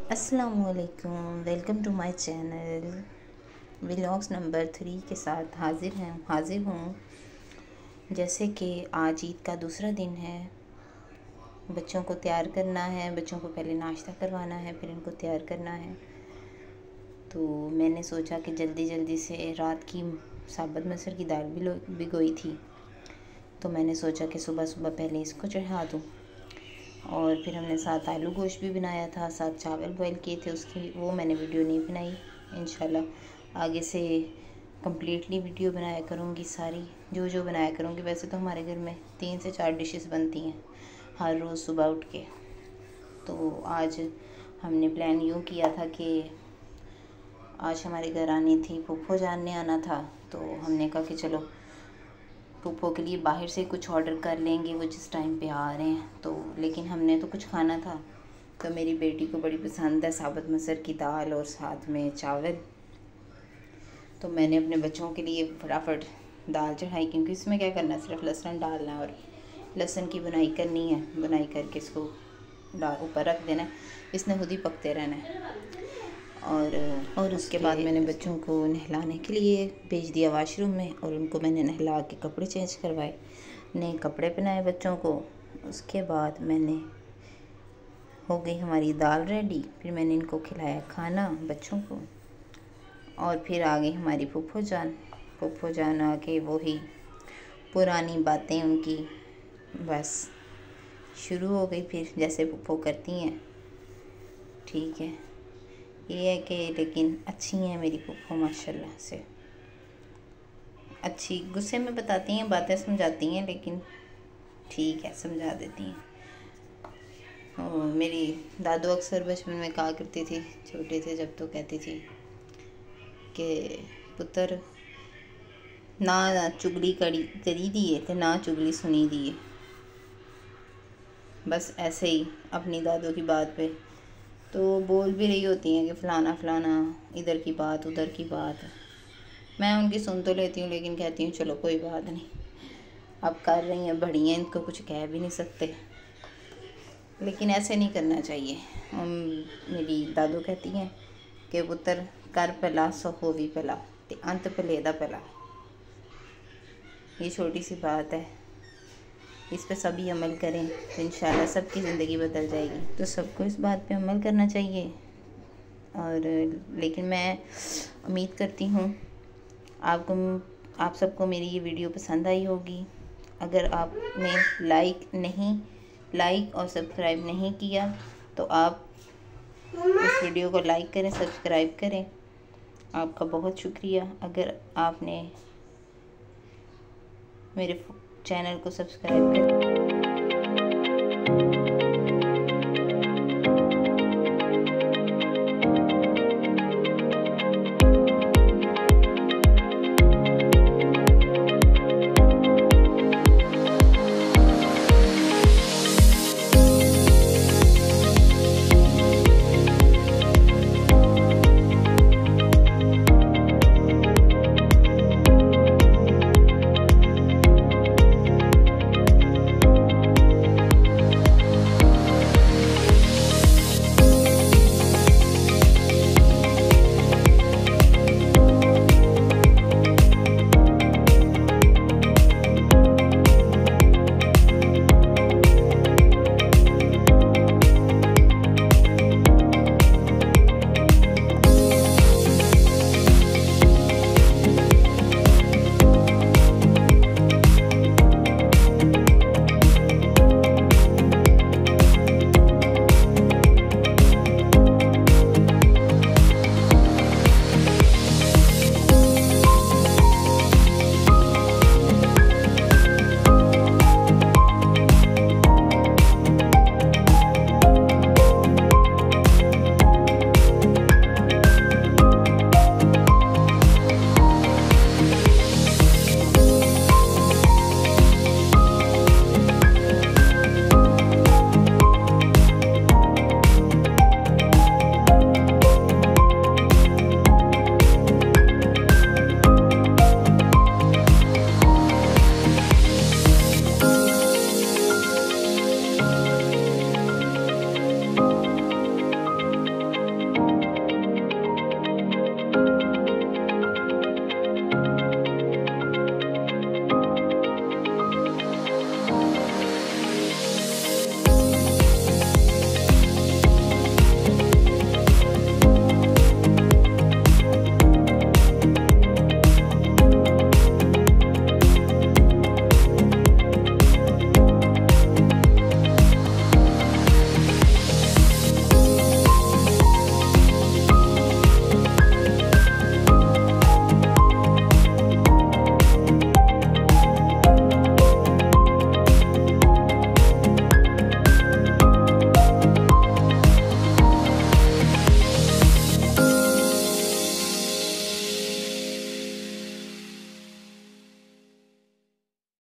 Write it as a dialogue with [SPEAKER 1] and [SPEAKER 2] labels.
[SPEAKER 1] अस्सलामुअलैकुम, welcome to my channel. Vlogs number 3 के साथ हाजिर हूँ। जैसे कि आज ईद का दूसरा दिन है, बच्चों को तैयार करना है। बच्चों को पहले नाश्ता करवाना है, फिर इनको तैयार करना है। तो मैंने सोचा कि जल्दी से रात की साबुत मसर की दाल भिगोई थी, तो मैंने सोचा कि सुबह सुबह पहले इसको चढ़ा दूँ। और फिर हमने साथ आलू गोश्त भी बनाया था, साथ चावल बॉईल किए थे। उसकी वो मैंने वीडियो नहीं बनाई। इंशाल्लाह आगे से कम्प्लीटली वीडियो बनाया करूँगी, सारी जो बनाया करूँगी। वैसे तो हमारे घर में 3 से 4 डिशेस बनती हैं हर रोज़ सुबह उठ के। तो आज हमने प्लान यूँ किया था कि आज हमारे घर आनी थी, फूफो जान ने आना था। तो हमने कहा कि चलो फूफो के लिए बाहर से कुछ ऑर्डर कर लेंगे, वो जिस टाइम पे आ रहे हैं। तो लेकिन हमने तो कुछ खाना था, तो मेरी बेटी को बड़ी पसंद है साबुत मसर की दाल और साथ में चावल। तो मैंने अपने बच्चों के लिए फटाफट दाल चढ़ाई, क्योंकि इसमें क्या करना है, सिर्फ लहसुन डालना है और लहसुन की बुनाई करनी है। बुनाई करके इसको ऊपर रख देना है, इसने खुद ही पकते रहना है। और उसके बाद मैंने बच्चों को नहलाने के लिए भेज दिया वॉशरूम में, और उनको मैंने नहला के कपड़े चेंज करवाए, नए कपड़े पहनाए बच्चों को। उसके बाद हो गई हमारी दाल रेडी। फिर मैंने इनको खिलाया खाना बच्चों को, और फिर आ गई हमारी फूफो जान आके वही पुरानी बातें उनकी बस शुरू हो गई। फिर जैसे फूफो करती हैं, ठीक है। ये है कि लेकिन अच्छी हैं मेरी फूफो, माशाल्लाह से अच्छी। गुस्से में बताती हैं, बातें समझाती हैं, लेकिन ठीक है, समझा देती हैं। और मेरी दादू अक्सर बचपन में कहा करती थी, छोटे थे जब, तो कहती थी कि पुत्र ना चुगली करी दिए थे, ना चुगली सुनी दिए। बस ऐसे ही अपनी दादू की बात पे तो बोल भी रही होती हैं कि फ़लाना फ़लाना, इधर की बात उधर की बात। मैं उनकी सुन तो लेती हूँ, लेकिन कहती हूँ चलो कोई बात नहीं, अब कर रही हैं, बड़ी हैं, इनको कुछ कह भी नहीं सकते। लेकिन ऐसे नहीं करना चाहिए। मेरी दादू कहती हैं कि पुत्र कर भला सो हो भी भला, ते अंत भले दा भला। ये छोटी सी बात है, इस पे सभी अमल करें तो इंशाल्लाह सबकी ज़िंदगी बदल जाएगी। तो सबको इस बात पे अमल करना चाहिए। और लेकिन मैं उम्मीद करती हूँ आप सबको मेरी ये वीडियो पसंद आई होगी। अगर आपने लाइक और सब्सक्राइब नहीं किया तो आप इस वीडियो को लाइक करें, सब्सक्राइब करें। आपका बहुत शुक्रिया। अगर आपने मेरे चैनल को सब्सक्राइब कर